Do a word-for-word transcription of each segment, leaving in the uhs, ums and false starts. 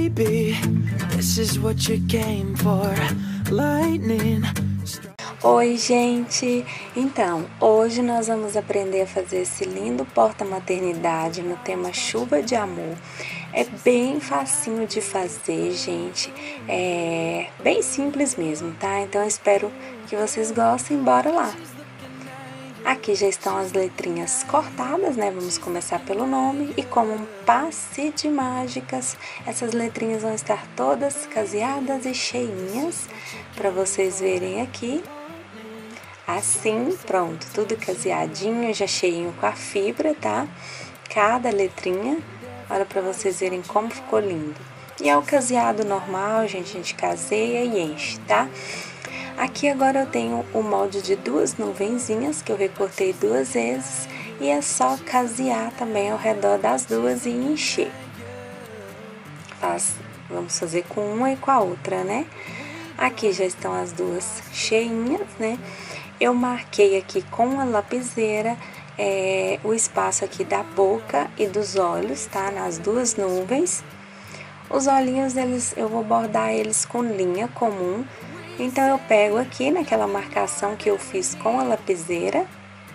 baby, this is what you came for. Lightning. Oi, gente! Então, hoje nós vamos aprender a fazer esse lindo porta-maternidade no tema Chuva de Amor. É bem facinho de fazer, gente. É bem simples mesmo, tá? Então, eu espero que vocês gostem. Bora lá! Aqui já estão as letrinhas cortadas, né? Vamos começar pelo nome. E como um passe de mágicas, essas letrinhas vão estar todas caseadas e cheinhas, para vocês verem aqui. Assim, pronto, tudo caseadinho, já cheinho com a fibra, tá? Cada letrinha, olha para vocês verem como ficou lindo. E é o caseado normal, gente, a gente caseia e enche, tá? Aqui agora eu tenho o molde de duas nuvenzinhas, que eu recortei duas vezes, e é só casear também ao redor das duas e encher. Faz, vamos fazer com uma e com a outra, né? Aqui já estão as duas cheinhas, né? Eu marquei aqui com a lapiseira é, o espaço aqui da boca e dos olhos, tá? Nas duas nuvens. Os olhinhos, eles, eu vou bordar eles com linha comum. Então, eu pego aqui naquela marcação que eu fiz com a lapiseira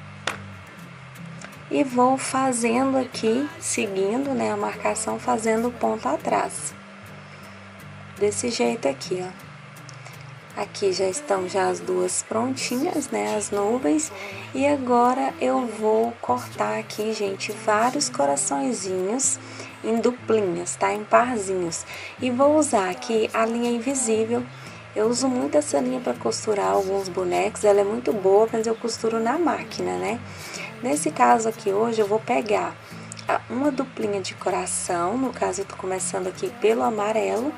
e vou fazendo aqui, seguindo, né, a marcação, fazendo o ponto atrás. Desse jeito aqui, ó. Aqui já estão já as duas prontinhas, né, as nuvens. E agora eu vou cortar aqui, gente, vários coraçõezinhos em duplinhas, tá? Em parzinhos. E vou usar aqui a linha invisível. Eu uso muito essa linha para costurar alguns bonecos, ela é muito boa, mas eu costuro na máquina, né? Nesse caso aqui hoje eu vou pegar uma duplinha de coração, no caso eu tô começando aqui pelo amarelo.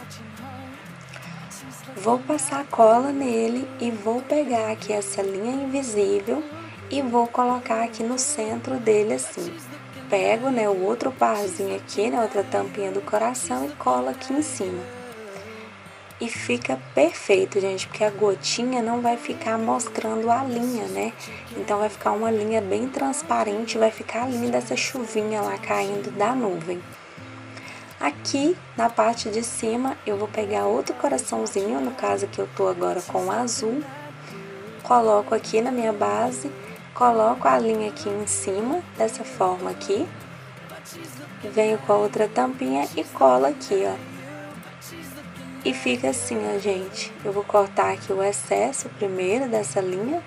Vou passar cola nele e vou pegar aqui essa linha invisível e vou colocar aqui no centro dele assim. Pego, né, o outro parzinho aqui, né, outra tampinha do coração e colo aqui em cima. E fica perfeito, gente, porque a gotinha não vai ficar mostrando a linha, né? Então, vai ficar uma linha bem transparente, vai ficar linda essa chuvinha lá caindo da nuvem. Aqui, na parte de cima, eu vou pegar outro coraçãozinho, no caso que eu tô agora com o azul. Coloco aqui na minha base, coloco a linha aqui em cima, dessa forma aqui. Venho com a outra tampinha e colo aqui, ó. E fica assim, ó, gente. Eu vou cortar aqui o excesso primeiro dessa linha.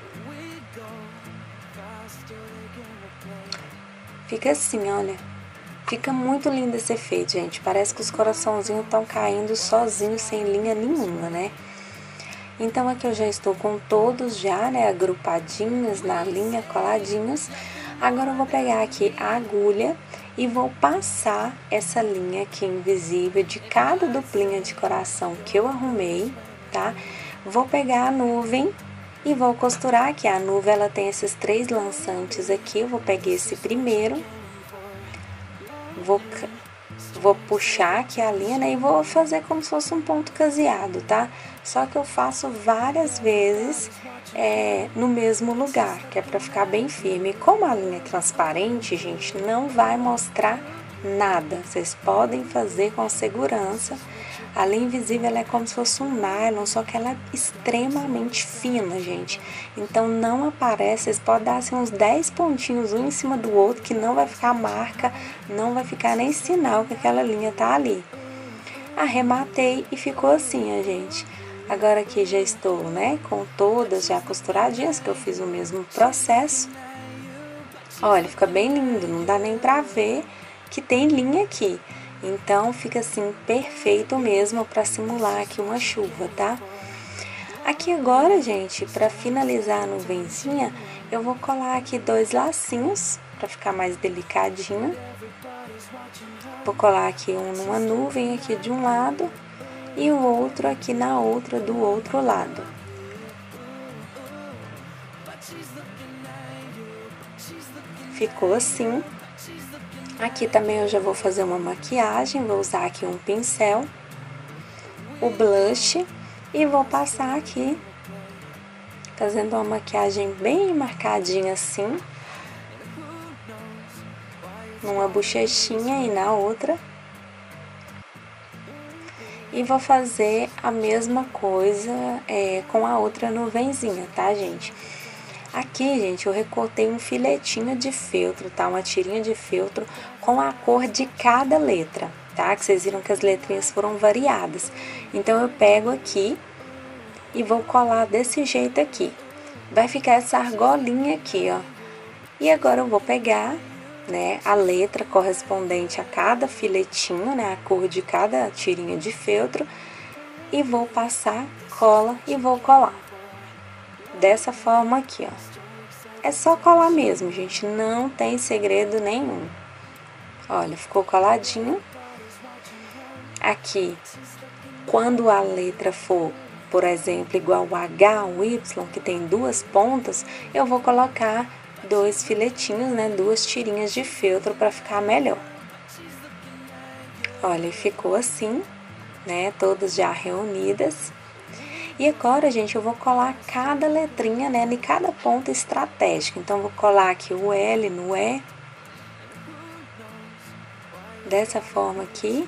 Fica assim, olha. Fica muito lindo esse efeito, gente. Parece que os coraçãozinhos estão caindo sozinhos, sem linha nenhuma, né? Então, aqui eu já estou com todos já, né, agrupadinhos na linha, coladinhos. Agora, eu vou pegar aqui a agulha e vou passar essa linha aqui invisível de cada duplinha de coração que eu arrumei, tá? Vou pegar a nuvem e vou costurar aqui. A nuvem, ela tem esses três lançantes aqui. Eu vou pegar esse primeiro, vou, vou puxar aqui a linha, né? E vou fazer como se fosse um ponto caseado, tá? Só que eu faço várias vezes é, no mesmo lugar, que é pra ficar bem firme. E como a linha é transparente, gente, não vai mostrar nada. Vocês podem fazer com segurança. A linha invisível, ela é como se fosse um nylon, só que ela é extremamente fina, gente. Então, não aparece. Vocês podem dar assim, uns dez pontinhos um em cima do outro, que não vai ficar marca, não vai ficar nem sinal que aquela linha tá ali. Arrematei e ficou assim, ó, gente. Agora aqui já estou, né, com todas já costuradinhas, que eu fiz o mesmo processo. Olha, fica bem lindo, não dá nem pra ver que tem linha aqui. Então, fica assim, perfeito mesmo pra simular aqui uma chuva, tá? Aqui agora, gente, pra finalizar a nuvenzinha, eu vou colar aqui dois lacinhos, pra ficar mais delicadinho. Vou colar aqui um numa nuvem aqui de um lado e o outro aqui na outra do outro lado. Ficou assim. Aqui também eu já vou fazer uma maquiagem, vou usar aqui um pincel, o blush e vou passar aqui, fazendo uma maquiagem bem marcadinha assim, numa bochechinha e na outra. E vou fazer a mesma coisa é, com a outra nuvenzinha, tá, gente? Aqui, gente, eu recortei um filetinho de feltro, tá? Uma tirinha de feltro com a cor de cada letra, tá? Que vocês viram que as letrinhas foram variadas. Então, eu pego aqui e vou colar desse jeito aqui. Vai ficar essa argolinha aqui, ó. E agora eu vou pegar, né, a letra correspondente a cada filetinho, né, a cor de cada tirinha de feltro, e vou passar cola e vou colar. Dessa forma aqui, ó. É só colar mesmo, gente, não tem segredo nenhum. Olha, ficou coladinho. Aqui, quando a letra for, por exemplo, igual o H, o Y, que tem duas pontas, eu vou colocar dois filetinhos, né, duas tirinhas de feltro para ficar melhor. Olha, ficou assim, né, todas já reunidas. E agora, gente, eu vou colar cada letrinha, né, em cada ponta estratégica. Então, vou colar aqui o L no E, dessa forma aqui.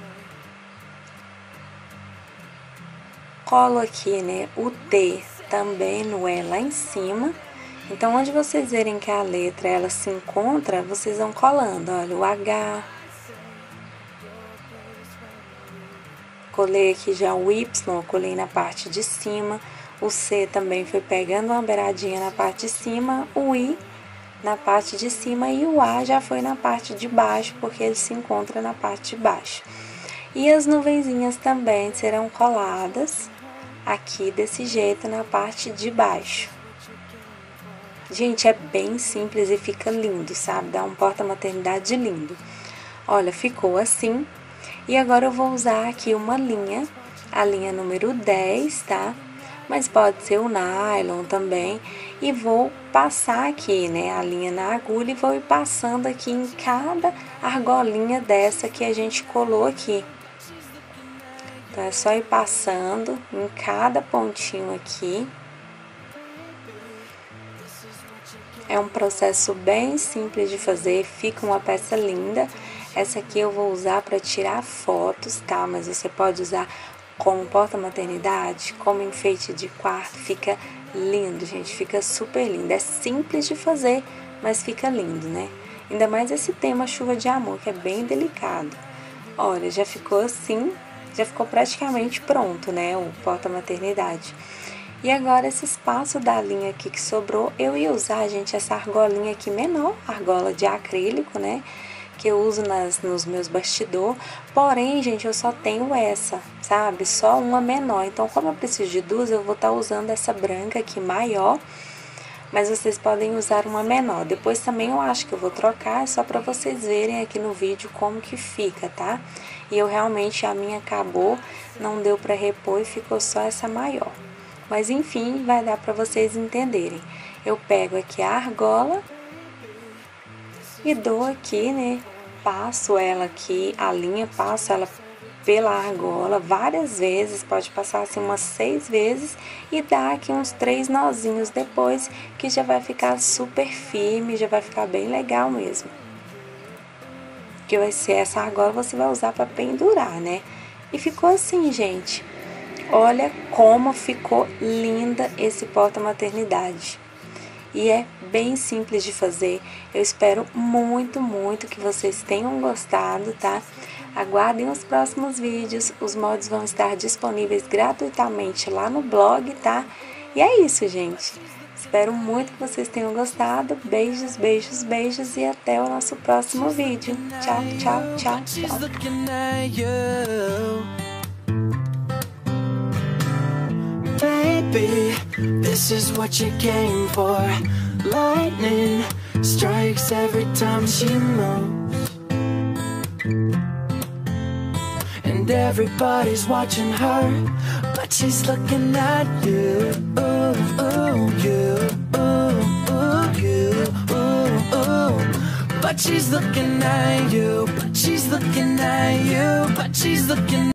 Colo aqui, né, o T também no E lá em cima. Então, onde vocês verem que a letra, ela se encontra, vocês vão colando, olha, o H. Colei aqui já o Y, colei na parte de cima. O C também foi pegando uma beiradinha na parte de cima. O I na parte de cima e o A já foi na parte de baixo, porque ele se encontra na parte de baixo. E as nuvenzinhas também serão coladas aqui desse jeito na parte de baixo. Gente, é bem simples e fica lindo, sabe? Dá um porta-maternidade lindo. Olha, ficou assim. E agora eu vou usar aqui uma linha, a linha número dez, tá? Mas pode ser o nylon também. E vou passar aqui, né, a linha na agulha e vou ir passando aqui em cada argolinha dessa que a gente colou aqui. Então, é só ir passando em cada pontinho aqui. É um processo bem simples de fazer, fica uma peça linda. Essa aqui eu vou usar para tirar fotos, tá? Mas você pode usar como porta-maternidade, como enfeite de quarto, fica lindo, gente, fica super lindo. É simples de fazer, mas fica lindo, né? Ainda mais esse tema chuva de amor, que é bem delicado. Olha, já ficou assim, já ficou praticamente pronto, né? O porta-maternidade. E agora, esse espaço da linha aqui que sobrou, eu ia usar, gente, essa argolinha aqui menor, argola de acrílico, né? Que eu uso nas, nos meus bastidores. Porém, gente, eu só tenho essa, sabe? Só uma menor. Então, como eu preciso de duas, eu vou estar usando essa branca aqui maior. Mas vocês podem usar uma menor. Depois também eu acho que eu vou trocar, é só para vocês verem aqui no vídeo como que fica, tá? E eu realmente, a minha acabou, não deu para repor e ficou só essa maior. Mas enfim, vai dar para vocês entenderem. Eu pego aqui a argola e dou aqui, né? Passo ela aqui, a linha, passo ela pela argola várias vezes, pode passar assim umas seis vezes e dar aqui uns três nozinhos depois, que já vai ficar super firme, já vai ficar bem legal mesmo. Que vai ser essa argola, você vai usar para pendurar, né? E ficou assim, gente. Olha como ficou linda esse porta-maternidade. E é bem simples de fazer. Eu espero muito, muito que vocês tenham gostado, tá? Aguardem os próximos vídeos. Os moldes vão estar disponíveis gratuitamente lá no blog, tá? E é isso, gente. Espero muito que vocês tenham gostado. Beijos, beijos, beijos e até o nosso próximo vídeo. Tchau, tchau, tchau, tchau. Baby, this is what you came for. Lightning strikes every time she moves, and everybody's watching her, but she's looking at you. Ooh, ooh, you, ooh, ooh, you, ooh, ooh. But she's looking at you, but she's looking at you, but she's looking